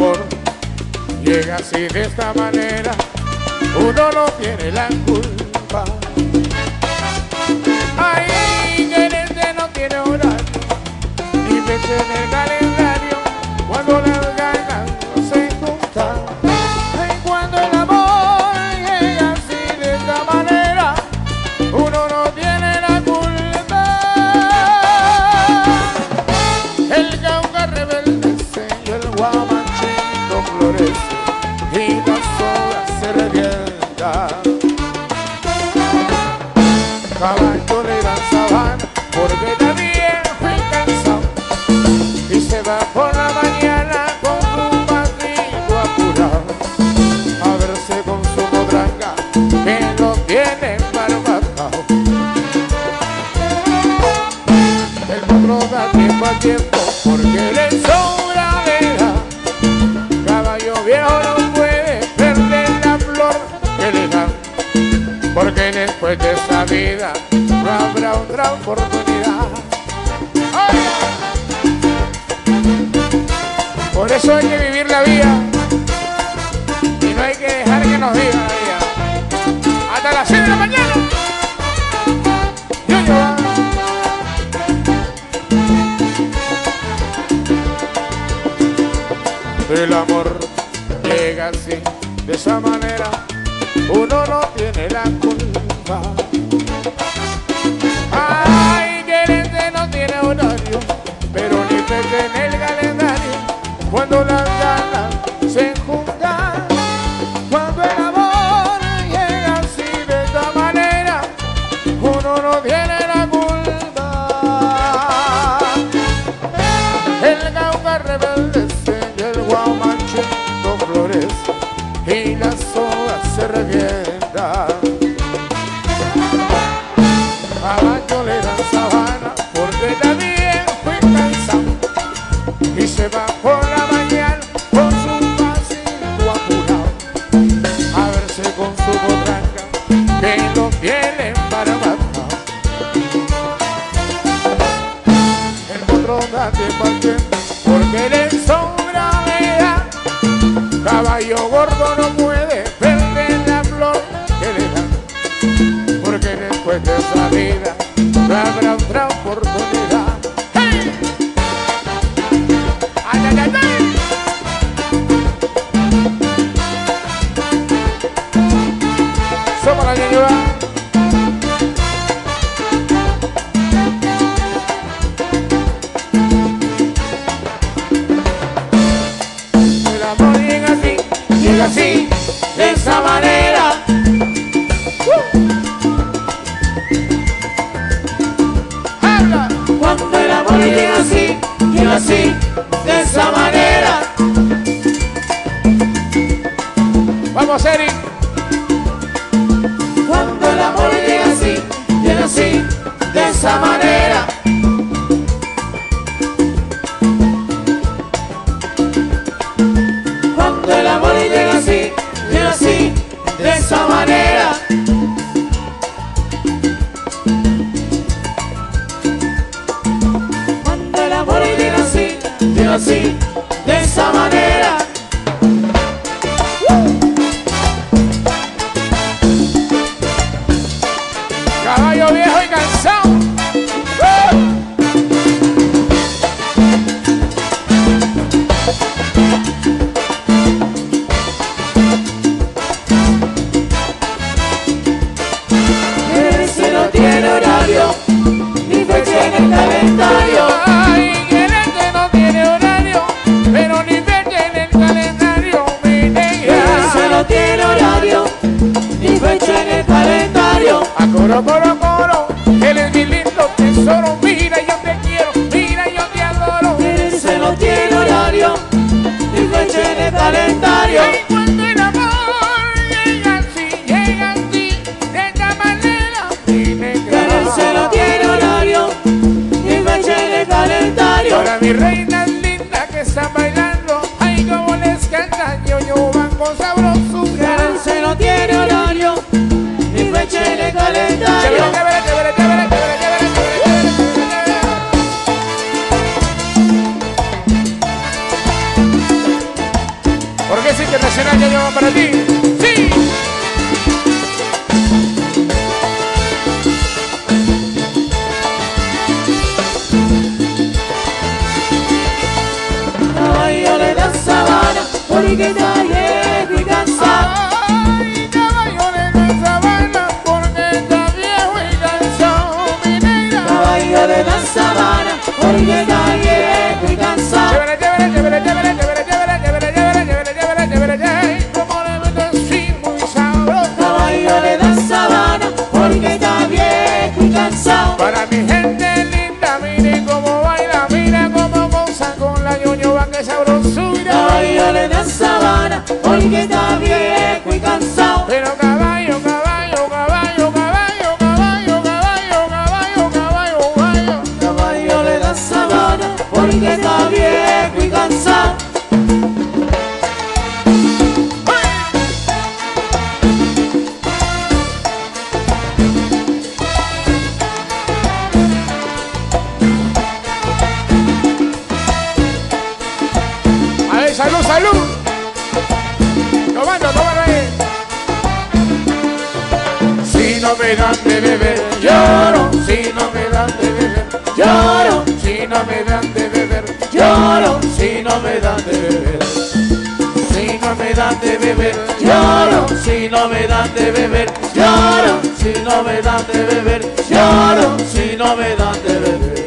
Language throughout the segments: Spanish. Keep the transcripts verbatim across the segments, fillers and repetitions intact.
amor llega así de esta manera, uno no tiene la culpa. Ay, quererte no tiene horario, ni fecha en el calendario, cuando las ganas se juntan. Ay, cuando el amor llega así de esta manera, uno no tiene la culpa. El cauca reverdece y el guamachito florece y las hojas se revientan. Caballo le dan sabana porque también fui cansado y se va por la mañana con un vasito apurado a verse con su potranca que lo tiene embarbacao. El potro da tiempo a tiempo porque le sobra edad. Caballo viejo no puede perder la flor que le dan, porque después de esta vida no habrá otra oportunidad. ¡Oiga! Por eso hay que vivir la vida y no hay que dejar que nos viva la vida. Hasta las seis de la mañana. Yo, yo. El amor llega así, de esa manera, uno no tiene la culpa. Ay, quererte no tiene horario, pero ni fecha en el calendario, cuando las ganas se juntan. Cuando el amor llega así de esta manera, uno no tiene la culpa. El cauca reverdece y el guamachito florece y las hojas se revientan. Caballo le dan sabana porque también fui cansado y se va por la mañana con su vasito apurado a verse con su potranca que lo tiene para matar. El potro da tiempo al tiempo porque le sobra edad. Caballo gordo no puede perder la flor que le dan, porque después de esa vida no habrá otra oportunidad. ¡Hey! ¡Ay, ay, ay, ay! Somos la ñuñuga. El amor llega así, llega así, de esa manera. Cuando el amor llega así, llega así, de esa manera. Vamos, Eric. Cuando el amor llega así, llega así, de esa manera. Cuando el amor llega así, llega así, de esa manera. Así, de esa manera. Caballo viejo y cansado. ¡Uh! Ese no tiene horario ni fecha en el calendario. Ay, quererte no tiene horario, pero ni fecha en el calendario, mi negra. Ese no tiene horario ni fecha en el calendario. A coro, coro, coro, él es mi lindo tesoro. Mira, yo te quiero, mira, yo te adoro. Ese no tiene horario ni fecha en el calendario. Ay, cuando el amor llega así, llega así, de esta manera, mi negra. Ese no tiene horario ni fecha en el calendario. Para mi reina linda que está bailando, ay, como les canta, yo, yo van con sabrosura. Ese no tiene horario ni fecha en el calendario. Chévere, chévere, chévere, chévere, chévere, chévere, chévere, chévere. Internacional ya llevan para ti. ¡Sí! Caballo de la sabana, porque está viejo y cansado. Ay, caballo de la sabana, porque está viejo y cansado, mi negra. Caballo de la sabana, porque está viejo y cansado. Chévere, chévere, chévere, chévere, chévere, chévere, chévere, chévere, chévere, chévere, chévere, chévere. Como le meto así muy sabroso. Caballo de la sabana, porque está viejo y cansado. Para mi gente linda, mire cómo baila, mira cómo goza con la ñoñoba, que sabrosura. Caballo de la sabana, porque está viejo y cansado. Pero caballo, caballo, caballo, caballo, caballo, caballo, caballo, caballo, caballo. Caballo de la sabana, porque está viejo y cansado. A ver, salud, salud. Tomando, tomando ahí. Si no me dan de beber, lloro. Si no me dan de beber, Lloro, si no me dan de beber, lloro, si no me dan de beber, si no me dan de beber, lloro. Si no me dan de beber, lloro. Si no me dan de beber, lloro. Si no me dan de beber.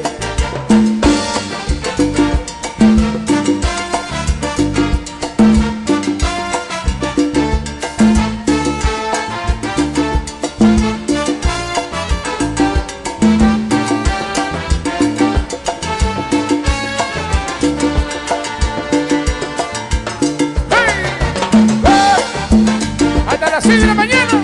Hasta las seis de la mañana.